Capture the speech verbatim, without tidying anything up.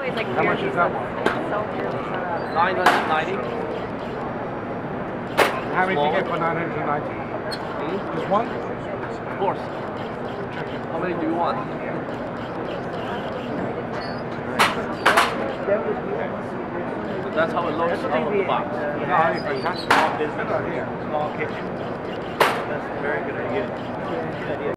always like How much is that one? nine hundred ninety. How many do you get for nine hundred ninety? Hmm? Just one? Of course. How many do you want? So that's how it looks out of the box. No, I mean, fantastic. Small business, small kitchen. That's a very good idea. Good idea.